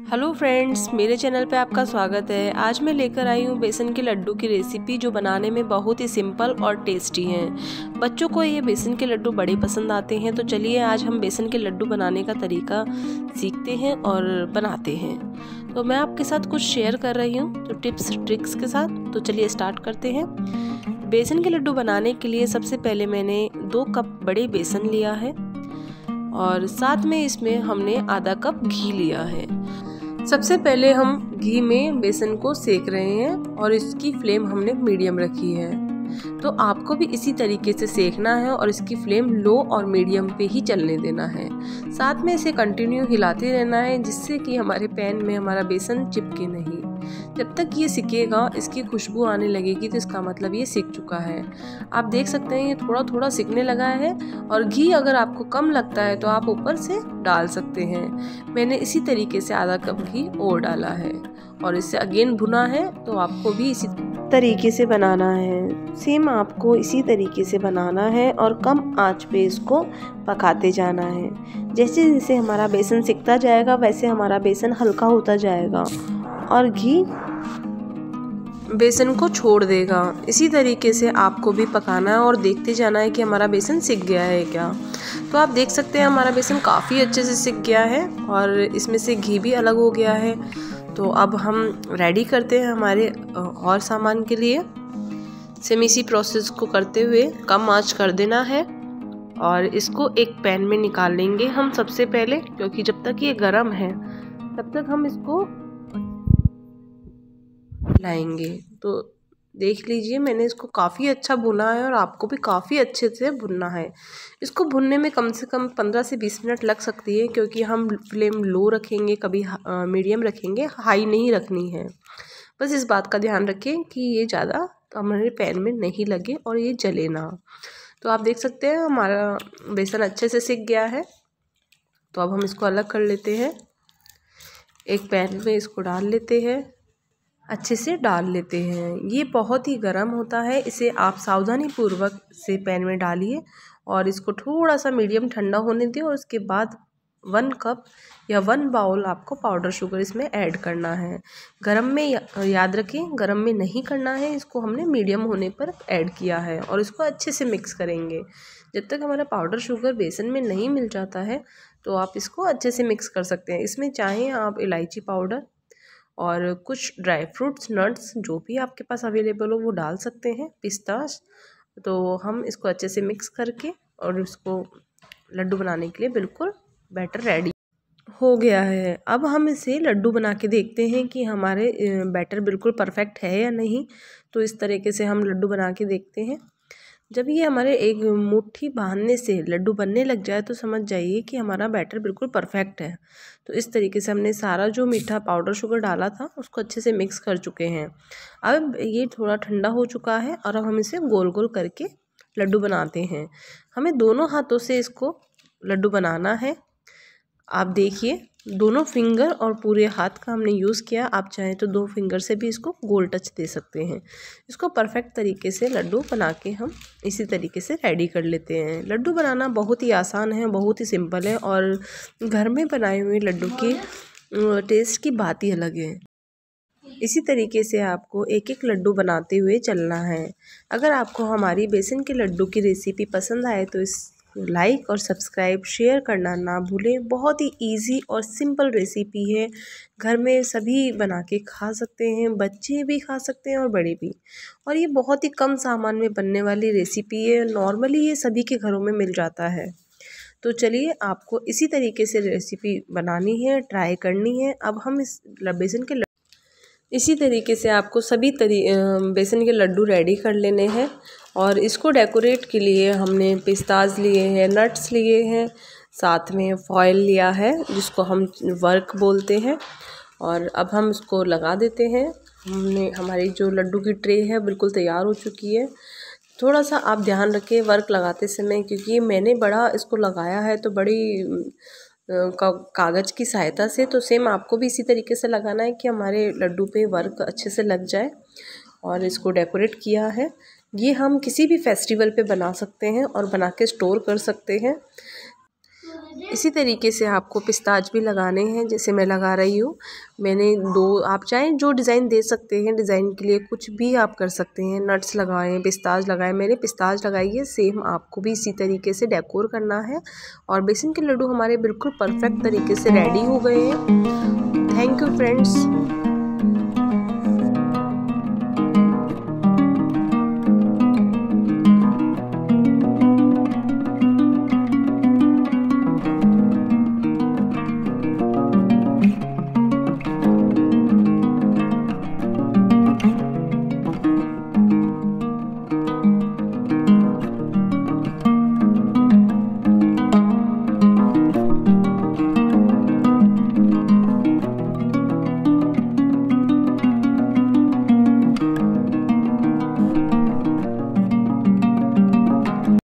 Hello friends, मेरे channel पे आपका स्वागत है। आज मैं लेकर आई हूँ बेसन के लड्डू की रेसिपी जो बनाने में बहुत ही सिंपल और टेस्टी हैं। बच्चों को ये बेसन के लड्डू बड़े पसंद आते हैं। तो चलिए आज हम बेसन के लड्डू बनाने का तरीका सीखते हैं और बनाते हैं। तो मैं आपके साथ कुछ शेयर कर रही हूँ तो टिप्स ट्रिक्स के साथ। तो चलिए स्टार्ट करते हैं। बेसन के लड्डू बनाने के लिए सबसे पहले मैंने 2 कप बड़े बेसन लिया है और साथ में इसमें हमने आधा कप घी लिया है। सबसे पहले हम घी में बेसन को सेक रहे हैं और इसकी फ्लेम हमने मीडियम रखी है। तो आपको भी इसी तरीके से सेकना है और इसकी फ्लेम लो और मीडियम पे ही चलने देना है। साथ में इसे कंटिन्यू हिलाते रहना है जिससे कि हमारे पैन में हमारा बेसन चिपके नहीं। जब तक ये सिकेगा, इसकी खुशबू आने लगेगी तो इसका मतलब ये सिक चुका है। आप देख सकते हैं ये थोड़ा थोड़ा सिकने लगा है। और घी अगर आपको कम लगता है तो आप ऊपर से डाल सकते हैं। मैंने इसी तरीके से आधा कप घी और डाला है और इसे अगेन भुना है। तो आपको भी इसी तरीके से बनाना है। सेम आपको इसी तरीके से बनाना है और कम आंच पे इसको पकाते जाना है। जैसे जैसे हमारा बेसन सिकता जाएगा वैसे हमारा बेसन हल्का होता जाएगा और घी बेसन को छोड़ देगा। इसी तरीके से आपको भी पकाना है और देखते जाना है कि हमारा बेसन सिक गया है क्या। तो आप देख सकते हैं हमारा बेसन काफ़ी अच्छे से सिक गया है और इसमें से घी भी अलग हो गया है। तो अब हम रेडी करते हैं हमारे और सामान के लिए। सेम इसी प्रोसेस को करते हुए कम आंच कर देना है और इसको एक पैन में निकाल लेंगे हम सबसे पहले, क्योंकि जब तक ये गर्म है तब तक हम इसको लाएंगे। तो देख लीजिए मैंने इसको काफ़ी अच्छा भुना है और आपको भी काफ़ी अच्छे से भुनना है। इसको भुनने में कम से कम 15 से 20 मिनट लग सकती है, क्योंकि हम फ्लेम लो रखेंगे, कभी मीडियम रखेंगे, हाई नहीं रखनी है। बस इस बात का ध्यान रखें कि ये ज़्यादा हमारे पैन में नहीं लगे और ये जले ना। तो आप देख सकते हैं हमारा बेसन अच्छे से सिक गया है। तो अब हम इसको अलग कर लेते हैं। एक पैन में इसको डाल लेते हैं, अच्छे से डाल लेते हैं। ये बहुत ही गर्म होता है, इसे आप सावधानी पूर्वक से पैन में डालिए और इसको थोड़ा सा मीडियम ठंडा होने दें। और उसके बाद 1 कप या 1 बाउल आपको पाउडर शुगर इसमें ऐड करना है। गरम में याद रखें, गरम में नहीं करना है, इसको हमने मीडियम होने पर ऐड किया है और इसको अच्छे से मिक्स करेंगे। जब तक हमारा पाउडर शुगर बेसन में नहीं मिल जाता है तो आप इसको अच्छे से मिक्स कर सकते हैं। इसमें चाहें आप इलायची पाउडर और कुछ ड्राई फ्रूट्स, नट्स जो भी आपके पास अवेलेबल हो वो डाल सकते हैं, पिस्तास। तो हम इसको अच्छे से मिक्स करके और इसको लड्डू बनाने के लिए बिल्कुल बैटर रेडी हो गया है। अब हम इसे लड्डू बना के देखते हैं कि हमारे बैटर बिल्कुल परफेक्ट है या नहीं। तो इस तरीके से हम लड्डू बना के देखते हैं। जब ये हमारे एक मुट्ठी बांधने से लड्डू बनने लग जाए तो समझ जाइए कि हमारा बैटर बिल्कुल परफेक्ट है। तो इस तरीके से हमने सारा जो मीठा पाउडर शुगर डाला था उसको अच्छे से मिक्स कर चुके हैं। अब ये थोड़ा ठंडा हो चुका है और अब हम इसे गोल गोल करके लड्डू बनाते हैं। हमें दोनों हाथों से इसको लड्डू बनाना है। आप देखिए दोनों फिंगर और पूरे हाथ का हमने यूज़ किया। आप चाहें तो 2 फिंगर से भी इसको गोल टच दे सकते हैं। इसको परफेक्ट तरीके से लड्डू बना के हम इसी तरीके से रेडी कर लेते हैं। लड्डू बनाना बहुत ही आसान है, बहुत ही सिंपल है और घर में बनाए हुए लड्डू की टेस्ट की बात ही अलग है। इसी तरीके से आपको एक एक लड्डू बनाते हुए चलना है। अगर आपको हमारी बेसन के लड्डू की रेसिपी पसंद आए तो इस लाइक और सब्सक्राइब शेयर करना ना भूलें। बहुत ही इजी और सिंपल रेसिपी है, घर में सभी बना के खा सकते हैं, बच्चे भी खा सकते हैं और बड़े भी। और ये बहुत ही कम सामान में बनने वाली रेसिपी है, नॉर्मली ये सभी के घरों में मिल जाता है। तो चलिए आपको इसी तरीके से रेसिपी बनानी है, ट्राई करनी है। अब हम इस बेसन के इसी तरीके से आपको सभी बेसन के लड्डू रेडी कर लेने हैं। और इसको डेकोरेट के लिए हमने पिस्ताज लिए हैं, नट्स लिए हैं, साथ में फॉयल लिया है जिसको हम वर्क बोलते हैं। और अब हम इसको लगा देते हैं। हमारी जो लड्डू की ट्रे है बिल्कुल तैयार हो चुकी है। थोड़ा सा आप ध्यान रखें वर्क लगाते समय, क्योंकि मैंने बड़ा इसको लगाया है तो बड़ी कागज़ की सहायता से। तो सेम आपको भी इसी तरीके से लगाना है कि हमारे लड्डू पे वर्क अच्छे से लग जाए। और इसको डेकोरेट किया है। ये हम किसी भी फेस्टिवल पे बना सकते हैं और बना के स्टोर कर सकते हैं। इसी तरीके से आपको पिस्ताज भी लगाने हैं जैसे मैं लगा रही हूँ। मैंने 2, आप चाहें जो डिज़ाइन दे सकते हैं, डिज़ाइन के लिए कुछ भी आप कर सकते हैं, नट्स लगाएं, पिस्ताज लगाएं। मैंने पिस्ताज लगाई है, सेम आपको भी इसी तरीके से डेकोर करना है। और बेसन के लड्डू हमारे बिल्कुल परफेक्ट तरीके से रेडी हो गए हैं। Thank you friends.